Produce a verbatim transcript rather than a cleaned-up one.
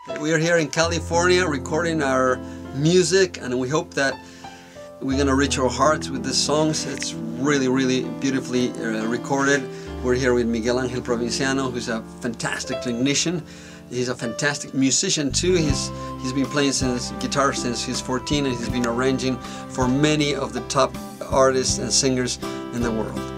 We are here in California recording our music, and we hope that we're gonna reach your hearts with these songs. It's really, really beautifully uh, recorded. We're here with Miguel Angel Provinciano, who's a fantastic technician. He's a fantastic musician too. He's he's been playing since guitar since he's fourteen, and he's been arranging for many of the top artists and singers in the world.